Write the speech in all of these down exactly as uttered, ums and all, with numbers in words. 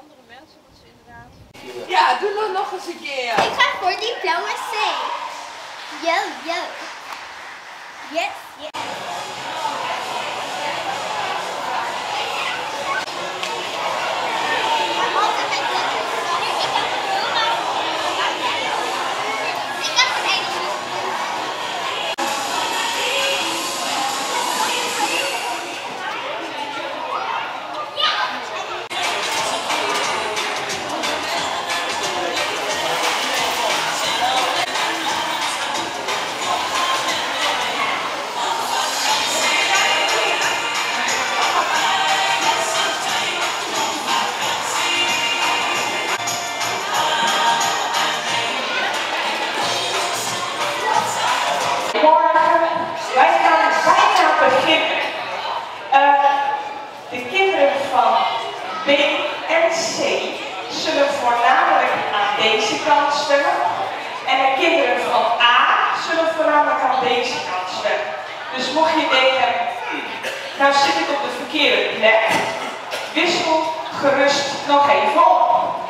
andere mensen, dat ze inderdaad... Ja, doe dat nog eens een keer. Ik ga voor diploma C. Yo, yo. Yes, yes. Wij gaan bijna beginnen. Uh, de kinderen van B en C zullen voornamelijk aan deze kant zwemmen. En de kinderen van A zullen voornamelijk aan deze kant zwemmen. Dus mocht je denken, hmm, nou zit ik op de verkeerde plek, wissel gerust nog even op.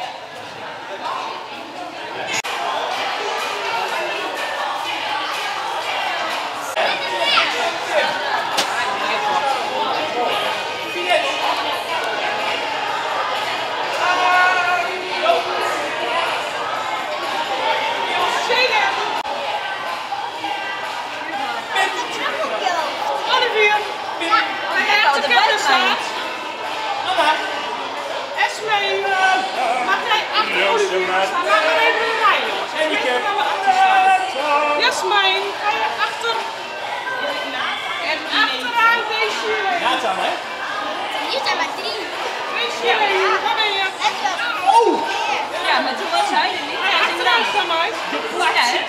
Jasmijn, ga je achter en achteraan deze jullie. Nathan, hè? Hier zijn maar drie. Deze jullie, waar ben je? Oh! Ja, maar toen was hij er niet. Ja, achteraan van mij. Ja, hè?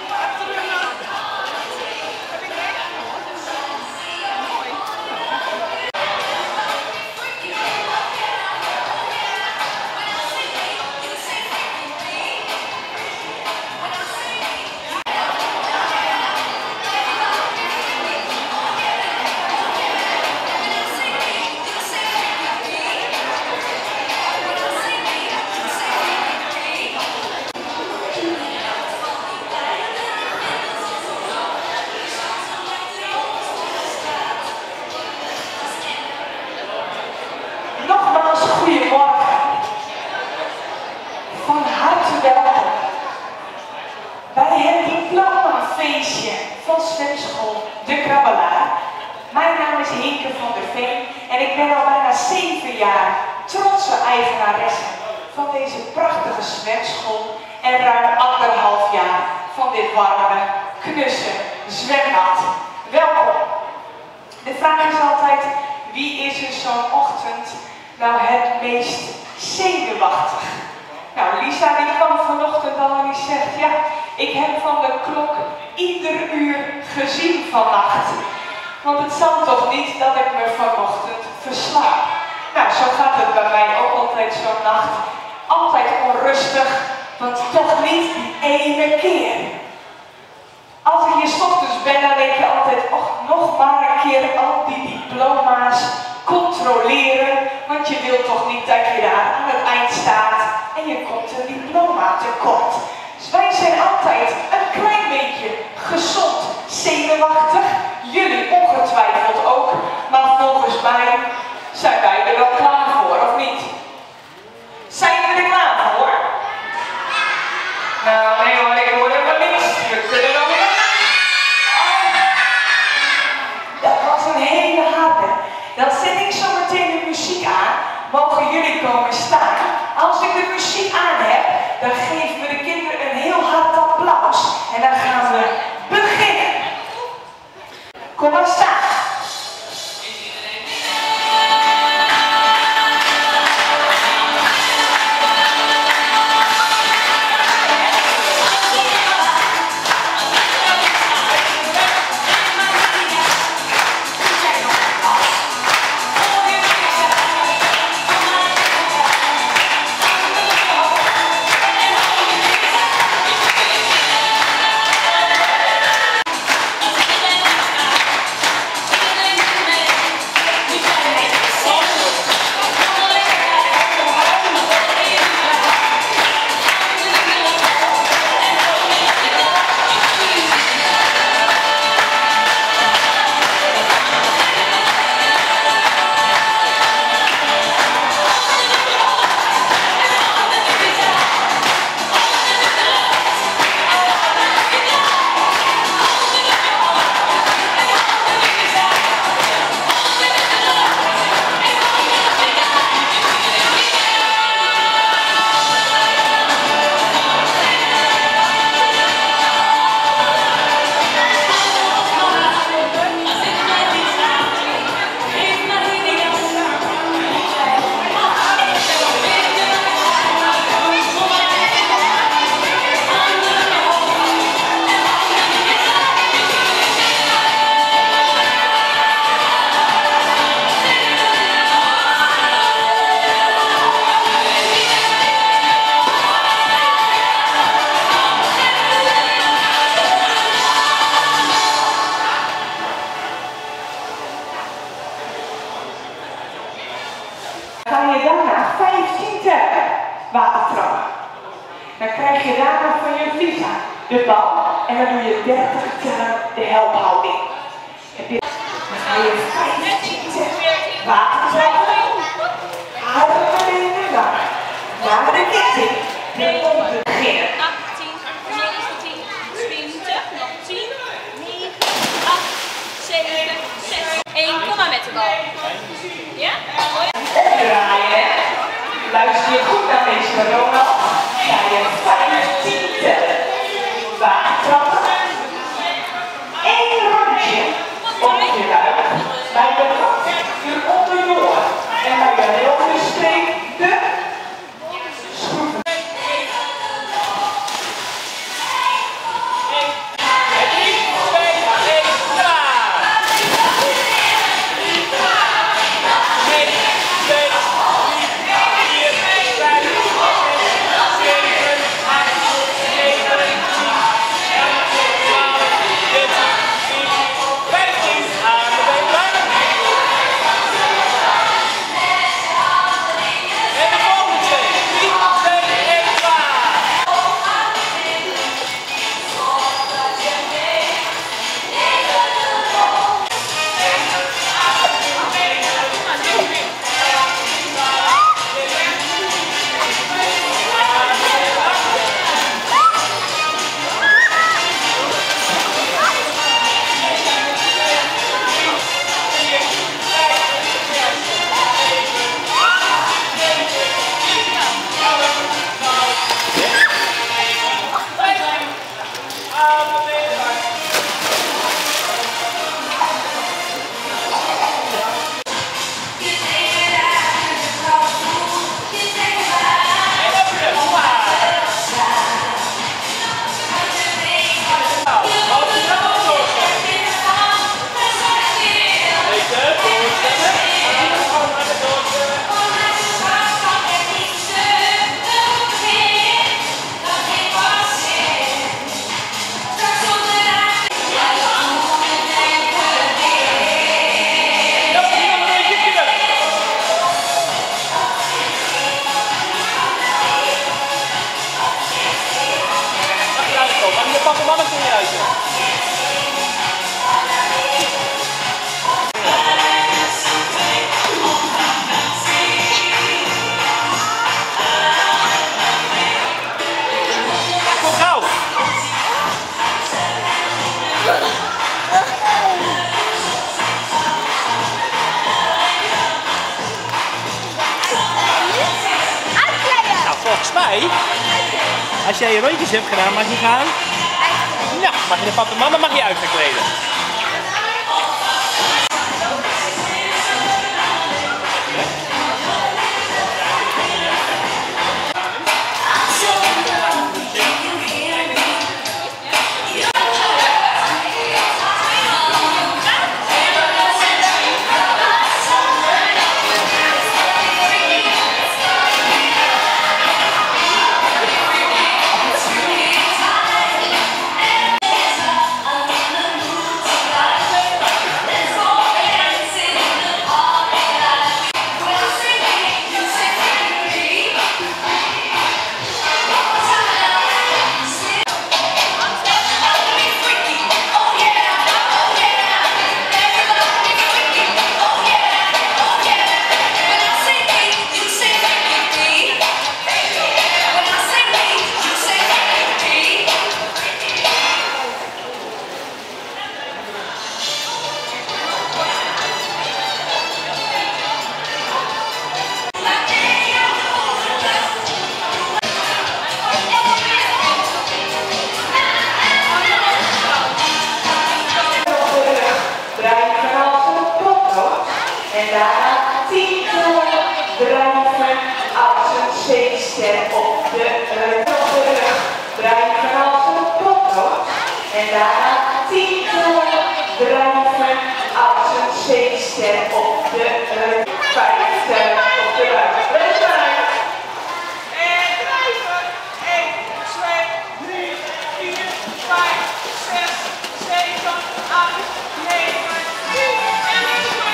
Nogmaals, goedemorgen. Van harte welkom bij het diplomafeestje van zwemschool De Krabbelaar. Mijn naam is Hinke van der Veen en ik ben al bijna zeven jaar trotse eigenaresse van deze prachtige zwemschool en ruim anderhalf jaar van dit warme, knusse zwembad. Welkom. De vraag is altijd, wie is er zo'n ochtend nou het meest zenuwachtig? Nou, Lisa die kwam vanochtend al en die zegt, ja, ik heb van de klok ieder uur gezien vannacht. Want het zal toch niet dat ik me vanochtend verslaap. Nou, zo gaat het bij mij ook altijd zo'n nacht. Altijd onrustig, want toch niet die ene keer. Als ik hier 's ochtends ben, dan denk je altijd, och, nog maar een keer al die diploma's controleren. Want je wilt toch niet dat je daar aan het eind staat en je komt een diploma tekort. Dus wij zijn altijd een klein beetje gezond zenuwachtig. Jullie ongetwijfeld ook. Maar volgens mij zijn wij er wel klaar voor, of niet? Zijn we er klaar voor? Nou, nee hoor, ik hoor helemaal niks. We kunnen nog weer. Oh, dat was een hele harde. Dan zet ik zo meteen de muziek aan. Mogen jullie komen staan? Als ik de muziek aan heb, dan geven we de kinderen een heel hard applaus. En dan gaan we beginnen. Kom maar staan. watertrappen. Dan krijg je daarna van je visa de bal en dan doe je dertig tellen de helphouding. Heb je... Dan ga je vijftien watertrappen. Adem naar binnen naar de ketting. Om te beginnen. achttien, negentien, twintig, nog tien, negen, acht, zeven, zes. één, kom maar met de bal. Ja? Omdraaien. Luister je goed naar meester Ronald. Ga je vijftien tellen. Watertrappen. Eén rondje op je buik. Bij de hand je onder je oor. En bij je rode streep de schroeven. Volgens mij, als jij je rondjes hebt gedaan, mag je gaan. Ja, mag je de papa en mama mag je uitkleden. En daarna tien keer drijven als een zeester op de rug. Drijven als een potlood. En daarna tien keer drijven als een zeester op de rug. Vijftig op de buik. Wees maar. En drijven. één, twee, drie, vier, vijf, zes, zeven, acht, negen, tien. En wees maar.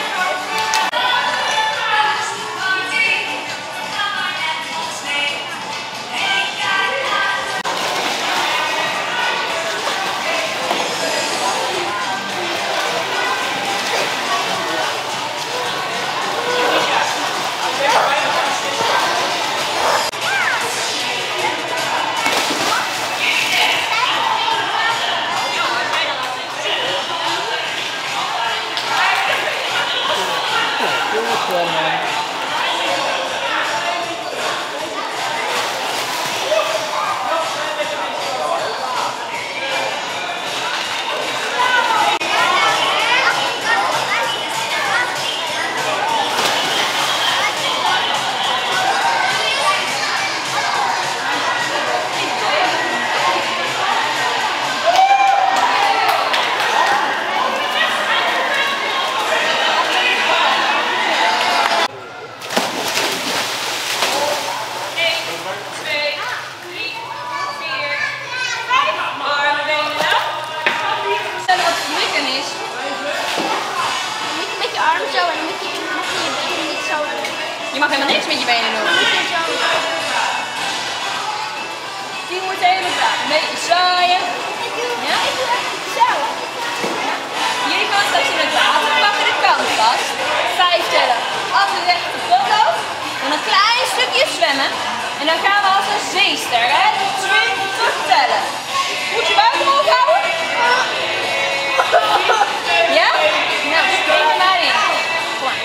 zwemmen. Je mag helemaal niks met je benen doen. Die moet helemaal klaar. Een beetje zwaaien. Ja? Ik doe echt zo. Jullie gaan straks in het water, pakken de kant vast. Vijf tellen. Als we recht de grond af. Dan een klein stukje zwemmen. En dan gaan we als een zeester, hè? twintig tellen. Moet je buik omhoog houden? Ja? Nou, spring er maar in. Kom maar.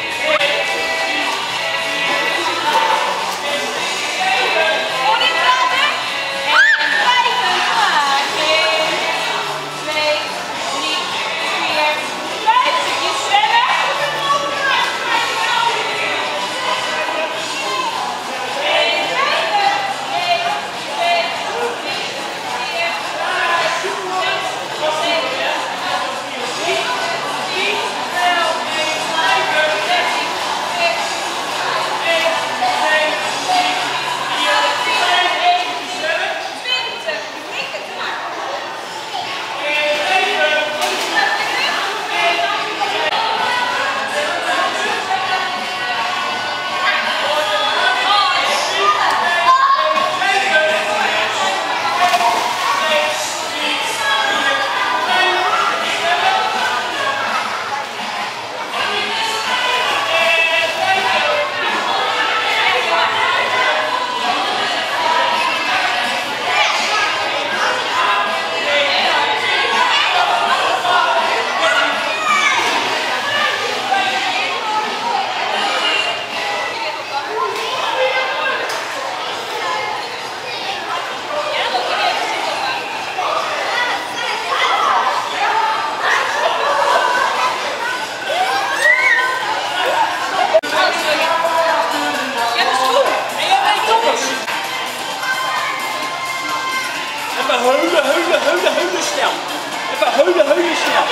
Heulen, heulen, heulen, heulen snel. Even heulen, heulen snel.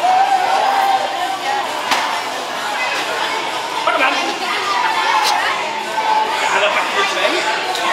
Pak hem aan. Ja, dan pak je er twee.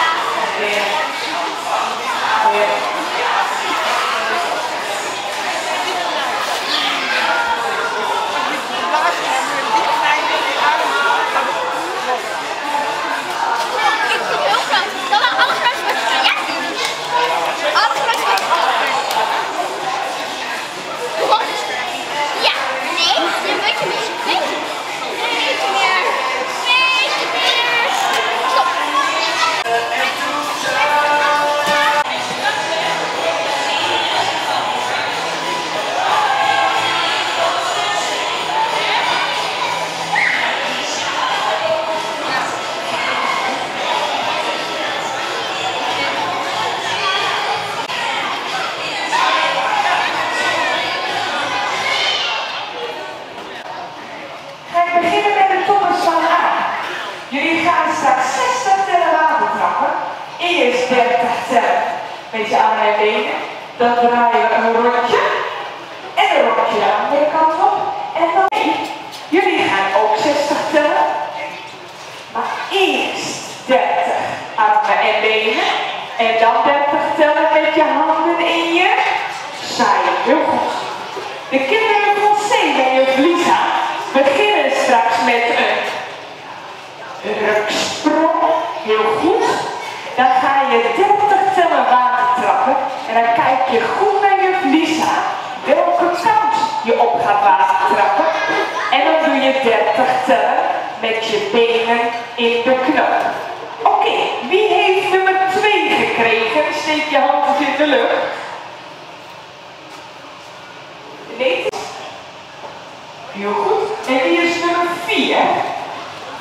Eerst dertig tellen met je armen en benen. Dan draai je een rondje. En een rondje de andere kant op. En dan jullie gaan ook zestig tellen. Maar eerst dertig armen en benen. En dan dertig tellen met je handen in je zij. Heel goed. De kinderen van C en je Lisa beginnen straks met een ruksprong. Heel goed. Dan ga je dertig tellen water trappen en dan kijk je goed naar je Lisa welke kant je op gaat water trappen. En dan doe je dertig tellen met je benen in de knop. Oké, okay, wie heeft nummer twee gekregen? Steek je hand eens in de lucht. Nee. Heel goed. En wie is nummer vier?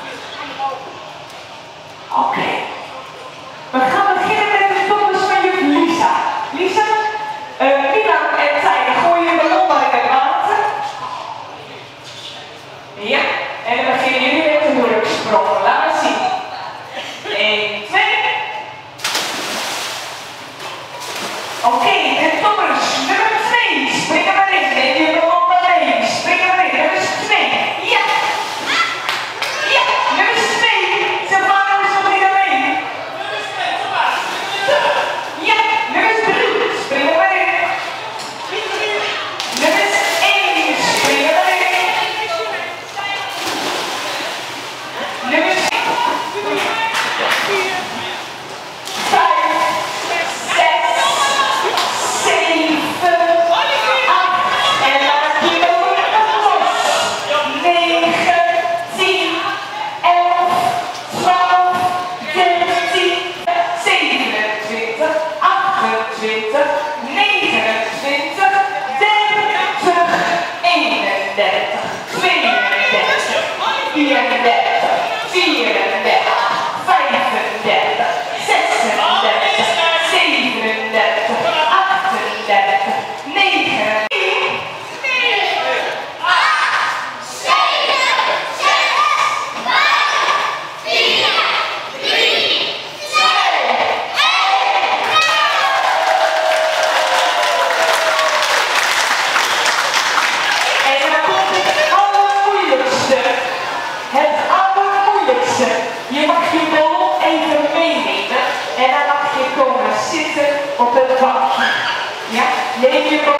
Ja, en dan beginnen jullie met de hurksprong. Laat maar zien. één, twee. Oké, okay, de toppers. Nummer twee. Spring er maar in. Neem je ballon maar mee. Spring er maar in. Nummer twee. Ja. Ja, nummer twee. Savannah is nog niet alleen. Ja, nummer drie. Spring er maar in. Nummer één. Spring er maar in. Nummer je mag je ballon even meenemen en dan mag je komen zitten op het bankje. Ja, neem je ballon.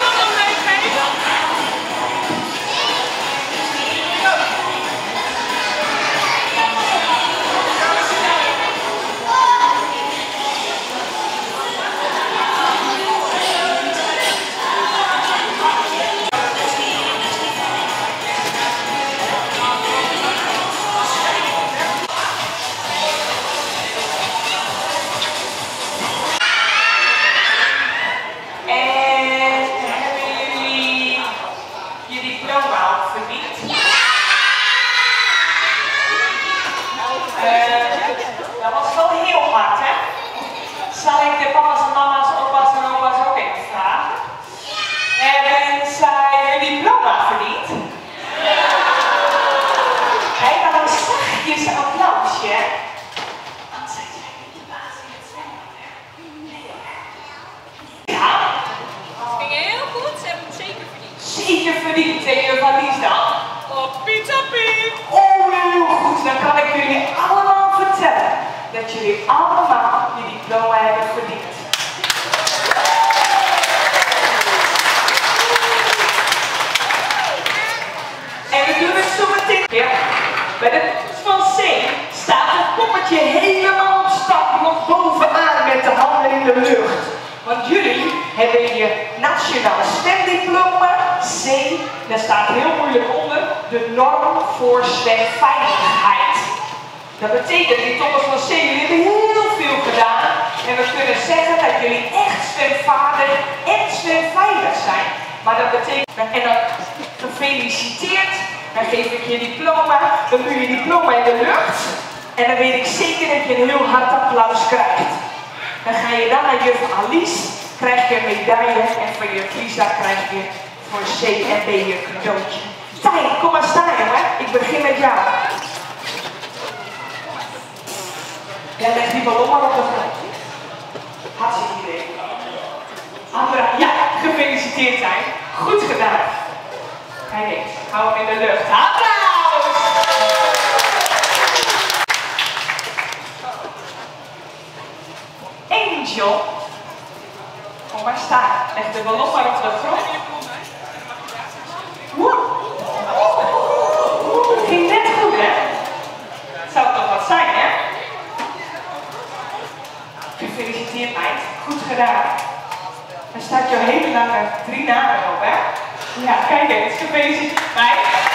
Zal ik de papa's en mama's, opa's en opa's ook even vragen? Hebben zij jullie diploma verdiend? Kijk, dan een zachtjes een applausje. Want zij zijn de baas in het zwembad. Ja? Het ging heel goed, ze hebben het zeker verdiend. Zeker verdiend, en je van Lies dan? Op pizza Piet. Oh, heel goed. Dan kan ik jullie allemaal vertellen dat jullie allemaal je diploma hebben verdiend. En we doen het zo meteen. Ja. Bij de toets van C staat het poppetje helemaal op stap nog bovenaan met de handen in de lucht. Want jullie hebben je nationaal stemdiploma C, daar staat heel moeilijk onder, de norm voor zwemveiligheid. Dat betekent, die toppers van C, jullie hebben heel veel gedaan. En we kunnen zeggen dat jullie echt zwemvaardig en zwemveilig zijn. Maar dat betekent, en dan gefeliciteerd, dan geef ik je diploma, dan doe je diploma in de lucht. En dan weet ik zeker dat je een heel hard applaus krijgt. Dan ga je dan naar juf Alice, krijg je een medaille en van juf Lisa krijg je voor C en B je cadeautje. Tijn, kom maar staan jongen, ik begin met jou. Ja, leg die ballon maar op de grond. Hartstikke idee. Andra, ja, gefeliciteerd zijn. Goed gedaan. Kijk eens, hou hem in de lucht. Applaus! Angel, kom maar staan. Leg de ballon maar op de grond. Woe! Het ging net goed, hè? Het zou toch wat zijn, hè? Gefeliciteerd, meid. Goed gedaan. Er staat jouw hele lange drie namen op, hè? Ja, kijk eens. Gefeliciteerd, meid.